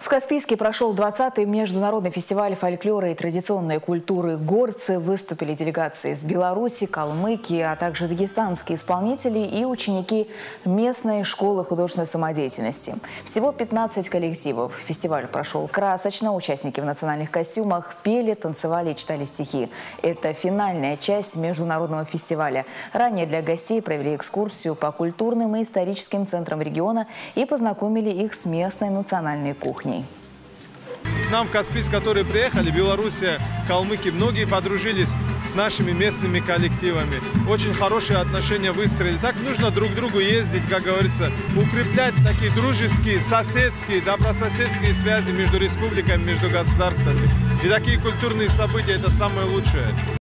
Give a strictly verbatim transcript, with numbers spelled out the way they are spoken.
В Каспийске прошел двадцатый международный фестиваль фольклора и традиционной культуры «Горцы». Выступили делегации из Беларуси, Калмыкии, а также дагестанские исполнители и ученики местной школы художественной самодеятельности. Всего пятнадцать коллективов. Фестиваль прошел красочно. Участники в национальных костюмах пели, танцевали и читали стихи. Это финальная часть международного фестиваля. Ранее для гостей провели экскурсию по культурным и историческим центрам региона и познакомили их с местной национальной кухней. К нам в Каспийск, которые приехали, Белоруссия, Калмыкия, многие подружились с нашими местными коллективами. Очень хорошие отношения выстроили. Так нужно друг к другу ездить, как говорится, укреплять такие дружеские, соседские, добрососедские связи между республиками, между государствами. И такие культурные события – это самое лучшее.